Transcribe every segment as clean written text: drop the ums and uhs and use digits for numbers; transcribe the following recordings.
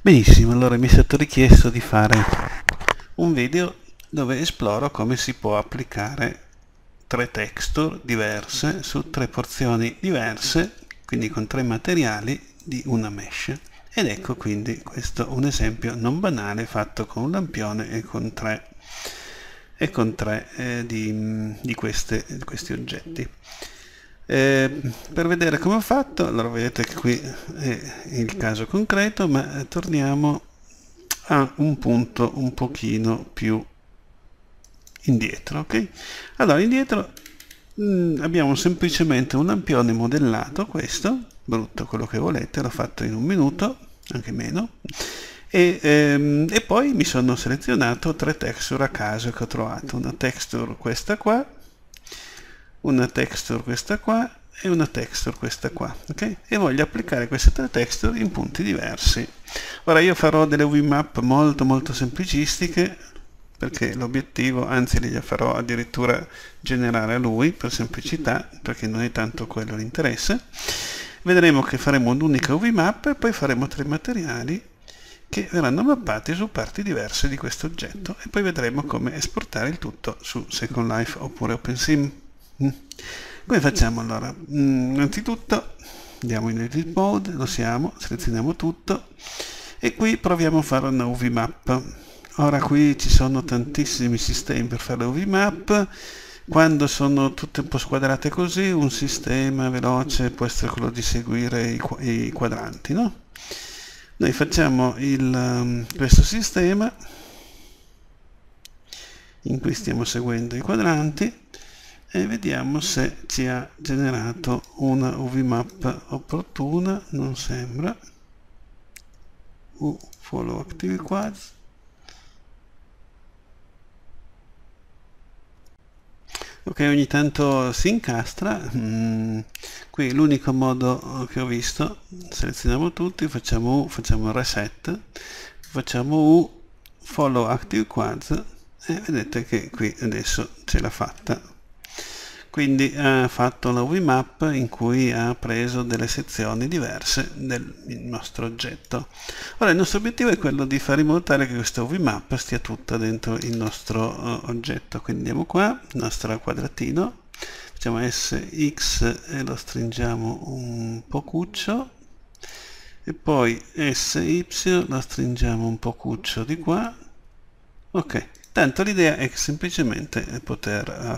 Benissimo, allora mi è stato richiesto di fare un video dove esploro come si può applicare tre texture diverse su tre porzioni diverse, quindi con tre materiali di una mesh. Ed ecco quindi questo un esempio non banale fatto con un lampione e con tre di questi oggetti. Per vedere come ho fatto, allora vedete che qui è il caso concreto, ma torniamo a un punto un pochino più indietro, ok? Allora indietro abbiamo semplicemente un lampione modellato, questo, brutto quello che volete, l'ho fatto in un minuto, anche meno, e poi mi sono selezionato tre texture a caso che ho trovato, una texture questa qua, una texture questa qua e una texture questa qua, ok? E voglio applicare queste tre texture in punti diversi. Ora io farò delle UV-map molto semplicistiche, perché l'obiettivo, anzi le farò addirittura generare a lui per semplicità, perché non è tanto quello l'interesse. Vedremo che faremo un'unica UV-map e poi faremo tre materiali che verranno mappati su parti diverse di questo oggetto e poi vedremo come esportare il tutto su Second Life oppure OpenSim. Come facciamo allora? Innanzitutto andiamo in Edit Mode, lo siamo, selezioniamo tutto e qui proviamo a fare una UV map. Ora qui ci sono tantissimi sistemi per fare le UV map. Quando sono tutte un po' squadrate così, un sistema veloce può essere quello di seguire i quadranti, no? Noi facciamo questo sistema in cui stiamo seguendo i quadranti e vediamo se ci ha generato una UV-map opportuna. Non sembra. Follow Active Quads. Ok, ogni tanto si incastra. Qui l'unico modo che ho visto, selezioniamo tutti, facciamo U, facciamo reset, facciamo U, follow active quads e vedete che qui adesso ce l'ha fatta. Quindi ha fatto la UV-map in cui ha preso delle sezioni diverse del nostro oggetto. Ora il nostro obiettivo è quello di fare in modo tale che questa UV-map stia tutta dentro il nostro oggetto. Quindi andiamo qua, il nostro quadratino, facciamo SX e lo stringiamo un pocuccio e poi SY lo stringiamo un pocuccio di qua. Ok, tanto l'idea è semplicemente poter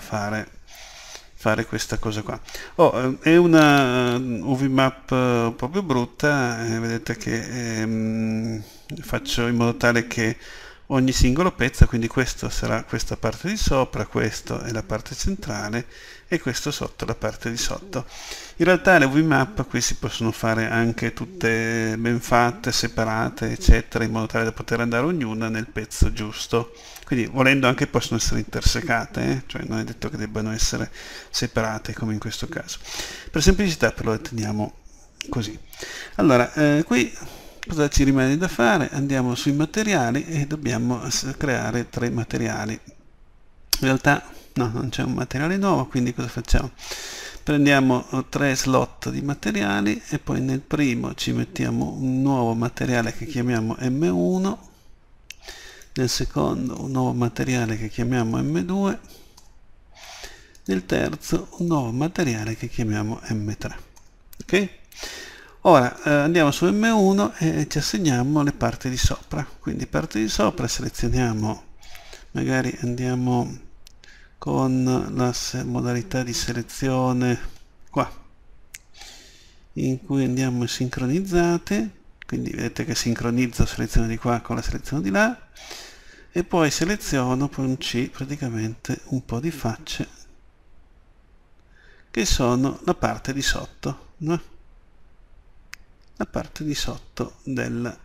fare questa cosa qua. È una UV-map un po' più brutta, vedete che faccio in modo tale che ogni singolo pezzo, quindi questo sarà questa parte di sopra, questo è la parte centrale e questo sotto la parte di sotto. In realtà le UV-map qui si possono fare anche tutte ben fatte, separate, eccetera, in modo tale da poter andare ognuna nel pezzo giusto. Quindi volendo anche possono essere intersecate, cioè non è detto che debbano essere separate come in questo caso. Per semplicità però le teniamo così. Allora, qui cosa ci rimane da fare? Andiamo sui materiali e dobbiamo creare tre materiali. In realtà no, non c'è un materiale nuovo, quindi cosa facciamo? Prendiamo tre slot di materiali e poi nel primo ci mettiamo un nuovo materiale che chiamiamo M1, nel secondo un nuovo materiale che chiamiamo M2, nel terzo un nuovo materiale che chiamiamo M3. Ok? Ora andiamo su M1 e ci assegniamo le parti di sopra. Quindi parti di sopra selezioniamo, magari andiamo con la modalità di selezione qua, in cui andiamo sincronizzate, quindi vedete che sincronizzo selezione di qua con la selezione di là, e poi seleziono con un C praticamente un po' di facce che sono la parte di sotto, no? La parte di sotto dell'invio,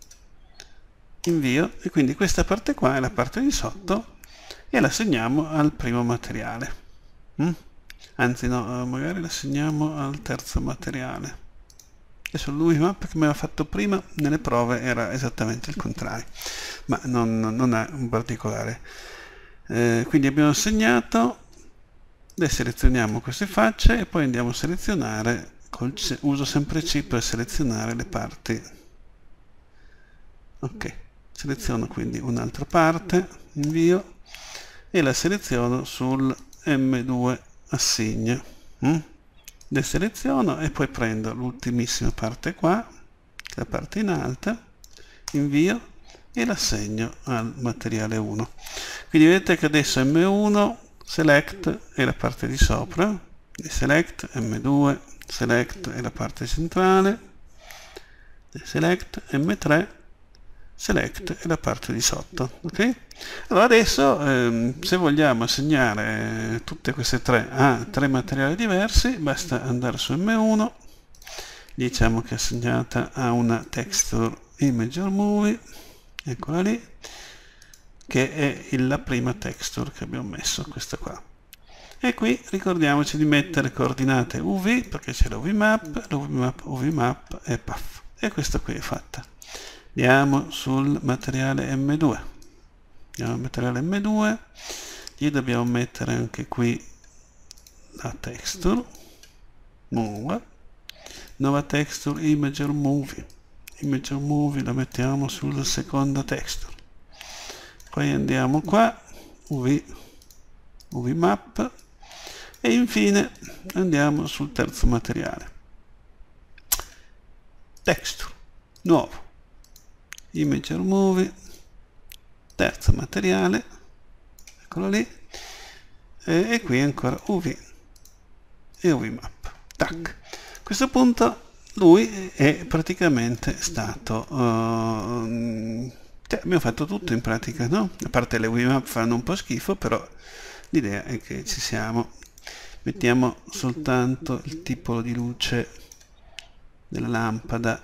e quindi questa parte qua è la parte di sotto e la assegniamo al primo materiale. Anzi no, magari la assegniamo al terzo materiale. Adesso l'UV-map che mi aveva fatto prima nelle prove era esattamente il contrario, ma non ha un particolare. Quindi abbiamo assegnato, deselezioniamo queste facce e poi andiamo a selezionare, uso sempre C per selezionare le parti Ok, seleziono quindi un'altra parte, invio e la seleziono sul M2 assegna. Deseleziono e poi prendo l'ultimissima parte qua, la parte in alto, invio e l'assegno al materiale 1. Quindi vedete che adesso M1 select è la parte di sopra, select M2 select è la parte centrale, select M3 select è la parte di sotto. Ok? Allora adesso se vogliamo assegnare tutte queste tre a tre materiali diversi, basta andare su M1, diciamo che è assegnata a una texture imager movie, eccola lì, che è la prima texture che abbiamo messo, questa qua. E qui ricordiamoci di mettere coordinate UV, perché c'è l'UVMap e PAF. E questa qui è fatta. Andiamo sul materiale M2. Andiamo al materiale M2, gli dobbiamo mettere anche qui la texture, nuova texture Imager Movie. Imager Movie la mettiamo sulla seconda texture. Poi andiamo qua, UVMap, e infine andiamo sul terzo materiale. Texture, nuovo, Imager Movie, terzo materiale, eccolo lì, e qui ancora UV e UVMap. Tac. A questo punto lui è praticamente stato... abbiamo fatto tutto in pratica, no? A parte le UVMap fanno un po' schifo, però l'idea è che ci siamo. Mettiamo soltanto il tipo di luce della lampada.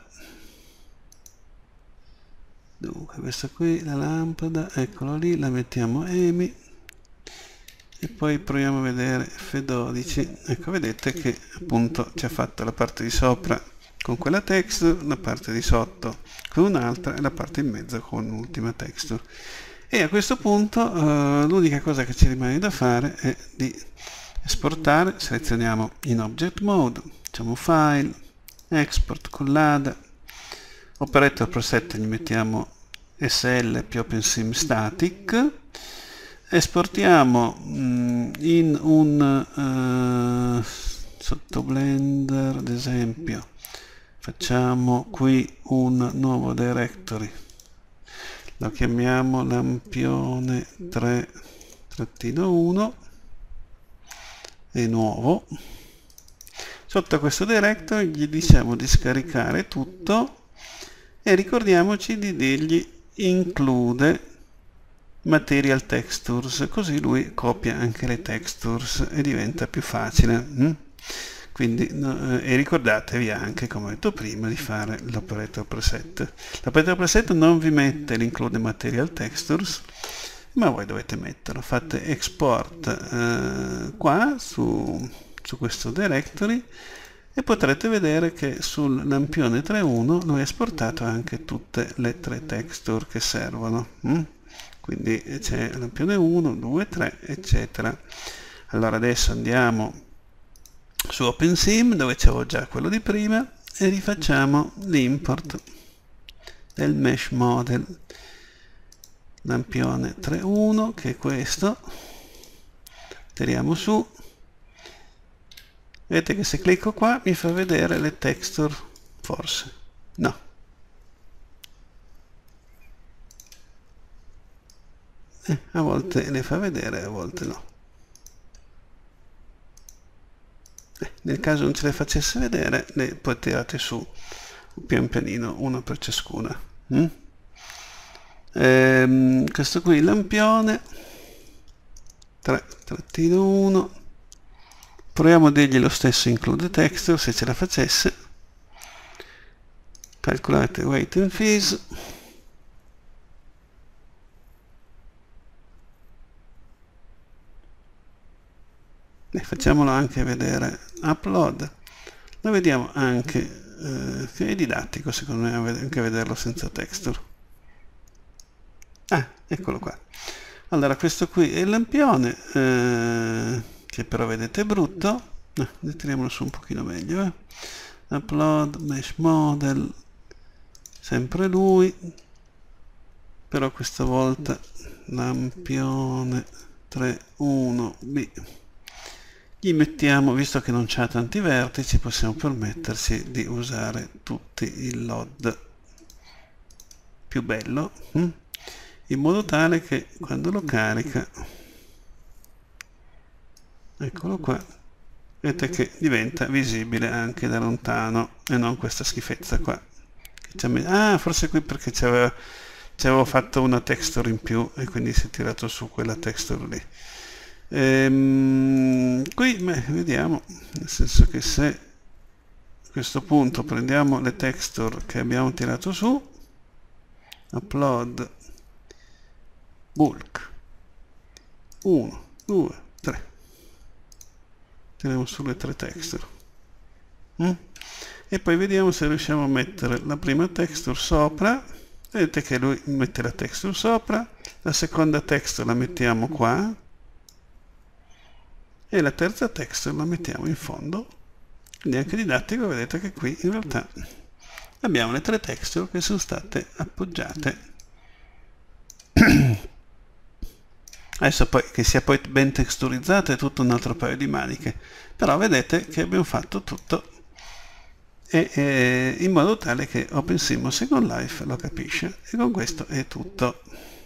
Dunque, questa qui, la lampada, eccola lì, la mettiamo EMI e poi proviamo a vedere F12. Ecco, vedete che appunto ci ha fatto la parte di sopra con quella texture, la parte di sotto con un'altra e la parte in mezzo con un'ultima texture. E a questo punto l'unica cosa che ci rimane da fare è di esportare. Selezioniamo in Object Mode, facciamo File, Export con l'ADA, Operator Preset gli mettiamo SL più OpenSim Static, esportiamo in un sotto Blender, ad esempio, facciamo qui un nuovo directory, lo chiamiamo lampione 3-1 e nuovo. Sotto questo directory gli diciamo di scaricare tutto e ricordiamoci di dirgli include material textures, così lui copia anche le textures e diventa più facile. Quindi, e ricordatevi anche, come ho detto prima, di fare l'operator preset. L'operator preset non vi mette l'include material textures, ma voi dovete metterlo. Fate export qua su questo directory e potrete vedere che sul lampione 3.1 lui ha esportato anche tutte le tre texture che servono. Quindi c'è lampione 1, 2, 3, eccetera. Allora adesso andiamo su OpenSim, dove c'avevo già quello di prima, e rifacciamo l'import del mesh model lampione 3.1, che è questo. Tiriamo su. Vedete che se clicco qua mi fa vedere le texture, forse. No. A volte le fa vedere, a volte no. Nel caso non ce le facesse vedere, le poi tirate su pian pianino, una per ciascuna. Questo qui il lampione 3-1. Proviamo a dirgli lo stesso include texture, se ce la facesse. Calcolate weight and fees. Facciamolo anche vedere upload. Lo vediamo anche che è didattico secondo me anche vederlo senza texture. Eccolo qua. Allora questo qui è il lampione che però vedete è brutto. Tiriamolo su un pochino meglio. Upload mesh model, sempre lui. però questa volta lampione 3,1b gli mettiamo, visto che non c'ha tanti vertici, possiamo permetterci di usare tutti il LOD più bello, in modo tale che quando lo carica, eccolo qua, vedete che diventa visibile anche da lontano e non questa schifezza qua. Ah, forse qui perché ci avevo fatto una texture in più e quindi si è tirato su quella texture lì. Qui vediamo, nel senso che se a questo punto prendiamo le texture che abbiamo tirato su, upload bulk 1, 2, 3, tiriamo sulle 3 texture, e poi vediamo se riusciamo a mettere la prima texture sopra. Vedete che lui mette la texture sopra, la seconda texture la mettiamo qua e la terza texture la mettiamo in fondo. Quindi anche didattico, vedete che qui in realtà abbiamo le 3 texture che sono state appoggiate. Adesso poi che sia poi ben texturizzata è tutto un altro paio di maniche, però vedete che abbiamo fatto tutto in modo tale che OpenSea Second Life lo capisce, e con questo è tutto.